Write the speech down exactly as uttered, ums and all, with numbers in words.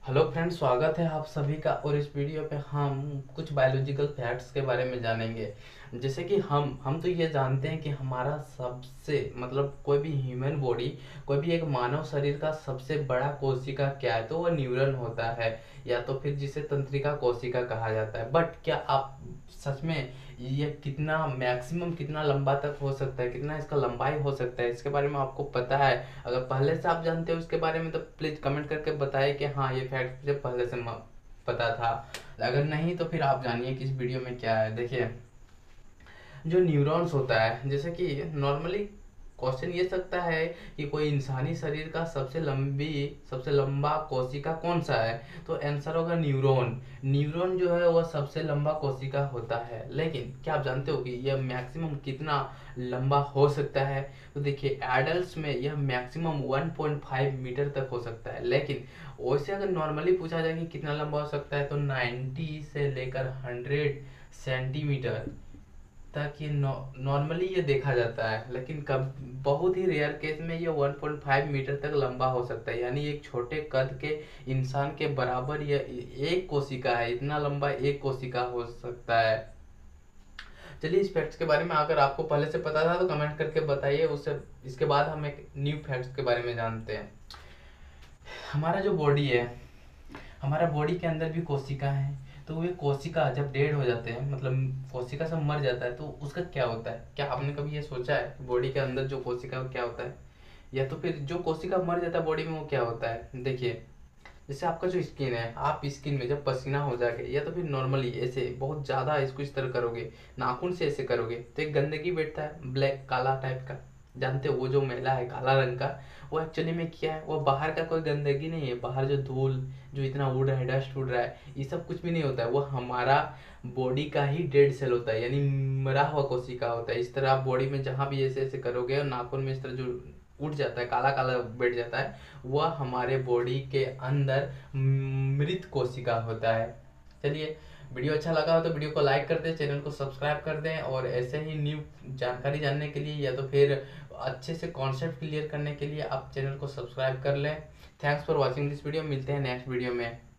Hello friends, स्वागत है आप सभी का। और इस वीडियो पे हम कुछ बायोलॉजिकल फैक्ट्स के बारे में जानेंगे। जैसे कि हम हम तो ये जानते हैं कि हमारा सबसे मतलब कोई भी ह्यूमन बॉडी, कोई भी एक मानव शरीर का सबसे बड़ा कोशिका क्या है, तो वो न्यूरॉन होता है, या तो फिर जिसे तंत्रिका कोशिका कहा जाता है। बट क्या आप सच में ये कितना मैक्सिमम कितना लंबा तक हो सकता है, कितना इसका लंबाई हो सकता है, इसके बारे में आपको पता है? अगर पहले से आप जानते हो इसके बारे में तो प्लीज कमेंट करके बताइए कि हाँ, ये फैक्ट मुझे पहले से म- पता था। अगर नहीं तो फिर आप जानिए कि इस वीडियो में क्या है। देखिए, जो न्यूरॉन्स होता है, जैसे कि नॉर्मली क्वेश्चन ये सकता है कि कोई इंसानी शरीर का सबसे लंबी सबसे लंबा कोशिका कौन सा है, तो आंसर होगा न्यूरॉन। न्यूरॉन जो है वह सबसे लंबा कोशिका होता है। लेकिन क्या आप जानते हो कि यह मैक्सिमम कितना लंबा हो सकता है? तो देखिए, एडल्ट्स में यह maximum one point five metre तक हो सकता है। लेकिन वैसे अगर नॉर्मली पूछा जाए कि कितना लंबा हो सकता है, तो नाइन्टी से लेकर हंड्रेड सेंटीमीटर तक ये नॉर्मली ये देखा जाता है। लेकिन कब बहुत ही रेयर केस में ये वन पॉइंट फाइव मीटर तक लंबा हो सकता है, यानी एक छोटे कद के इंसान के बराबर ये एक कोशिका है, इतना लंबा एक कोशिका हो सकता है। चलिए, इस फैक्ट्स के बारे में अगर आपको पहले से पता था तो कमेंट करके बताइए। उससे इसके बाद हम एक न्यू फैक्ट्स के बारे में जानते हैं। हमारा जो बॉडी है, हमारा बॉडी के अंदर भी कोशिका है। तो वे कोशिका जब डेड हो जाते हैं, मतलब कोशिका सब मर जाता है, तो उसका क्या होता है? क्या आपने कभी ये सोचा है कि बॉडी के अंदर जो कोशिका है वो क्या होता है? या तो फिर जो कोशिका मर जाता है बॉडी में वो क्या होता है? देखिए, जैसे आपका जो स्किन है, आप स्किन में जब पसीना हो जाके या तो फिर नॉर्मली ऐसे बहुत ज़्यादा इसको इस तरह करोगे, नाखून से ऐसे करोगे, तो एक गंदगी बैठता है, ब्लैक काला टाइप का। जानते हो वो जो मैला है काला रंग का, वो एक्चुअली में क्या है? वो बाहर का कोई गंदगी नहीं है। बाहर जो धूल जो इतना उड़ रहा है, डस्ट उड़ रहा है, ये सब कुछ भी नहीं होता है। वो हमारा बॉडी का ही डेड सेल होता है, यानी मरा हुआ कोशिका होता है। इस तरह आप बॉडी में जहाँ भी ऐसे ऐसे करोगे और नाखून में इस तरह जो उठ जाता है, काला काला बैठ जाता है, वह हमारे बॉडी के अंदर मृत कोशिका होता है। चलिए, वीडियो अच्छा लगा हो तो वीडियो को लाइक कर दें, चैनल को सब्सक्राइब कर दें, और ऐसे ही न्यू जानकारी जानने के लिए या तो फिर अच्छे से कॉन्सेप्ट क्लियर करने के लिए आप चैनल को सब्सक्राइब कर लें। Thanks for watching this video. मिलते हैं नेक्स्ट वीडियो में।